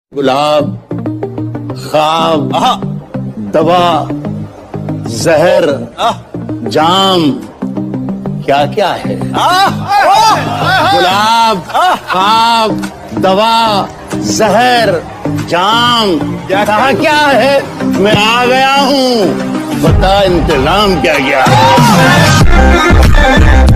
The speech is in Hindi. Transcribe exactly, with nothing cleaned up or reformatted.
गुलाब, ख्वाब, दवा, जहर, जाम, क्या क्या है? गुलाब, ख्वाब, दवा, जहर, जाम, कहा क्या है? मैं आ गया हूँ, बता इंतजाम क्या क्या है?